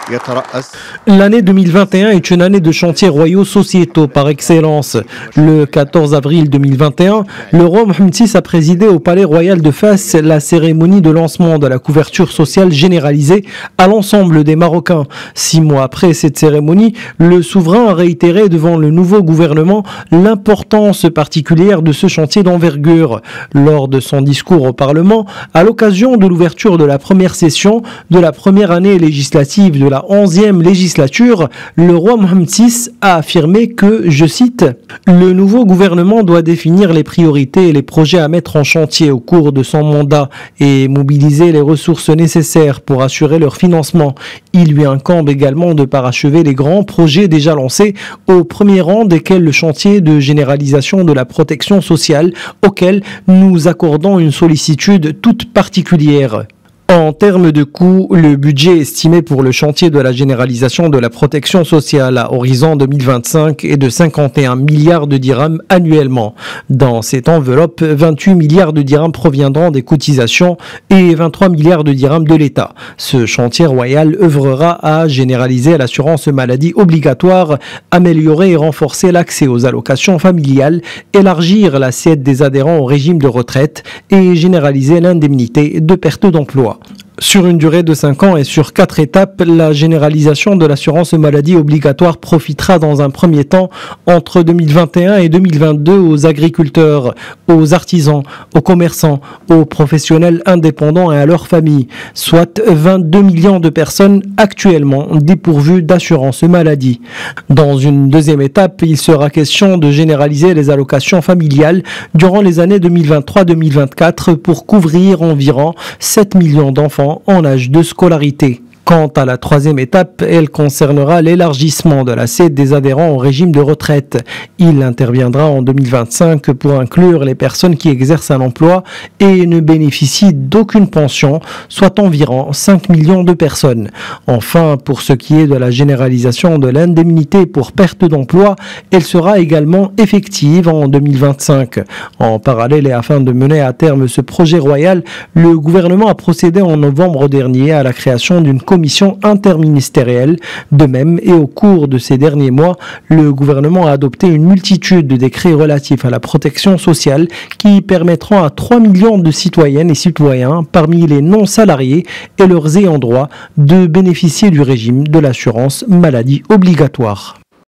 L'année 2021 est une année de chantiers royaux sociétaux par excellence. Le 14 avril 2021, le roi Mohammed VI a présidé au Palais Royal de Fès la cérémonie de lancement de la couverture sociale généralisée à l'ensemble des Marocains. 6 mois après cette cérémonie, le souverain a réitéré devant le nouveau gouvernement l'importance particulière de ce chantier d'envergure. Lors de son discours au Parlement, à l'occasion de l'ouverture de la première session de la première année législative de la 11e législature, le roi Mohammed VI a affirmé que, je cite, « Le nouveau gouvernement doit définir les priorités et les projets à mettre en chantier au cours de son mandat et mobiliser les ressources nécessaires pour assurer leur financement. Il lui incombe également de parachever les grands projets déjà lancés, au premier rang desquels le chantier de généralisation de la protection sociale, auquel nous accordons une sollicitude toute particulière. » En termes de coûts, le budget estimé pour le chantier de la généralisation de la protection sociale à horizon 2025 est de 51 milliards de dirhams annuellement. Dans cette enveloppe, 28 milliards de dirhams proviendront des cotisations et 23 milliards de dirhams de l'État. Ce chantier royal œuvrera à généraliser l'assurance maladie obligatoire, améliorer et renforcer l'accès aux allocations familiales, élargir l'assiette des adhérents au régime de retraite et généraliser l'indemnité de perte d'emploi. Sur une durée de 5 ans et sur 4 étapes, la généralisation de l'assurance maladie obligatoire profitera dans un premier temps entre 2021 et 2022 aux agriculteurs, aux artisans, aux commerçants, aux professionnels indépendants et à leurs familles, soit 22 millions de personnes actuellement dépourvues d'assurance maladie. Dans une deuxième étape, il sera question de généraliser les allocations familiales durant les années 2023-2024 pour couvrir environ 7 millions d'enfants en âge de scolarité. Quant à la troisième étape, elle concernera l'élargissement de l'assiette des adhérents au régime de retraite. Il interviendra en 2025 pour inclure les personnes qui exercent un emploi et ne bénéficient d'aucune pension, soit environ 5 millions de personnes. Enfin, pour ce qui est de la généralisation de l'indemnité pour perte d'emploi, elle sera également effective en 2025. En parallèle et afin de mener à terme ce projet royal, le gouvernement a procédé en novembre dernier à la création d'une commission interministérielle. De même, et au cours de ces derniers mois, le gouvernement a adopté une multitude de décrets relatifs à la protection sociale qui permettront à 3 millions de citoyennes et citoyens, parmi les non-salariés et leurs ayants droit, de bénéficier du régime de l'assurance maladie obligatoire.